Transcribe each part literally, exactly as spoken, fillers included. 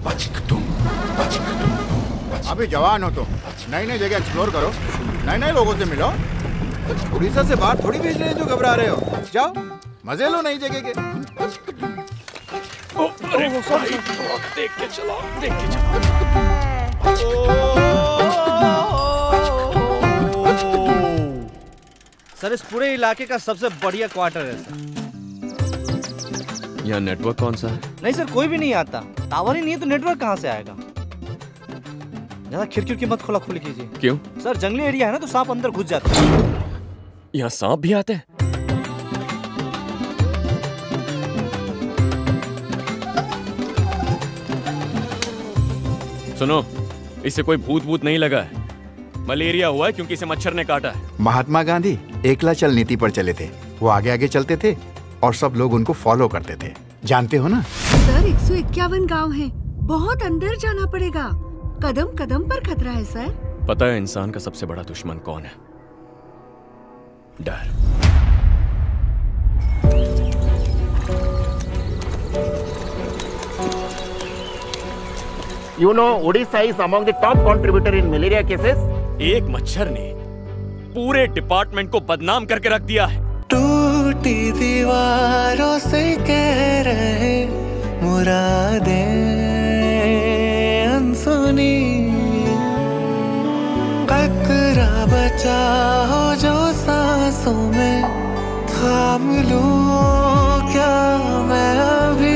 अभी जवान हो तो नई नई जगह एक्सप्लोर करो, नए नए लोगों से मिलो। उड़ीसा से बाहर थोड़ी भेज रहे हैं जो घबरा रहे हो। जाओ मजे लो नई जगह के। ओ, अरे भाई, देख के चलाओ, देख के चलाओ। सर इस पूरे इलाके का सबसे बढ़िया क्वार्टर है सर। यहाँ नेटवर्क कौन सा है? नहीं सर कोई भी नहीं आता, टावर ही नहीं है तो नेटवर्क कहाँ से आएगा। ज्यादा खिड़की की मत खोला खोली कीजिए। क्यों? सर जंगली एरिया है ना तो सांप अंदर घुस जाते हैं। यहाँ सांप भी आते हैं? सुनो, इसे कोई भूत भूत नहीं लगा है, मलेरिया हुआ है क्योंकि इसे मच्छर ने काटा है। महात्मा गांधी एकला चल नीति पर चले थे। वो आगे आगे चलते थे और सब लोग उनको फॉलो करते थे, जानते हो ना? सर एक सौ इक्यावन गाँव है, बहुत अंदर जाना पड़ेगा, कदम कदम पर खतरा है सर। पता है इंसान का सबसे बड़ा दुश्मन कौन है? डर। You know, Odisha is among the top contributor in malaria cases. एक मच्छर ने पूरे डिपार्टमेंट को बदनाम करके रख दिया है। टूटी दीवारों से कह रहे मुरादें अनसुनी, कतरा बचा हो जो सांसों में, थाम लूं क्या मैं अभी।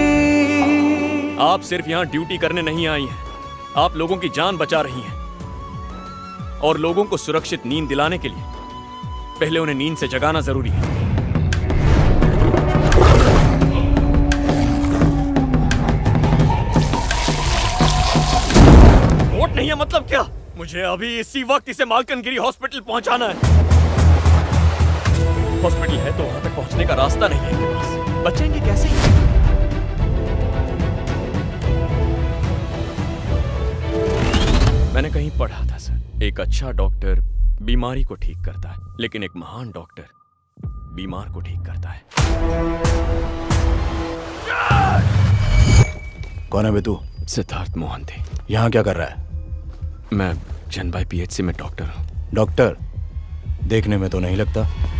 आप सिर्फ यहाँ ड्यूटी करने नहीं आई हैं, आप लोगों की जान बचा रही हैं। और लोगों को सुरक्षित नींद दिलाने के लिए पहले उन्हें नींद से जगाना जरूरी है। वोट नहीं है मतलब क्या? मुझे अभी इसी वक्त इसे मालकनगिरी हॉस्पिटल पहुंचाना है। हॉस्पिटल है तो वहां तक पहुंचने का रास्ता नहीं है इनके पास। बचेंगे कैसे? मैंने कहीं पढ़ा था सर, एक अच्छा डॉक्टर बीमारी को ठीक करता है, लेकिन एक महान डॉक्टर बीमार को ठीक करता है। कौन है बे तू? सिद्धार्थ मोहंती। यहाँ क्या कर रहा है? मैं जनभाई पीएचसी में डॉक्टर हूँ। डॉक्टर? देखने में तो नहीं लगता।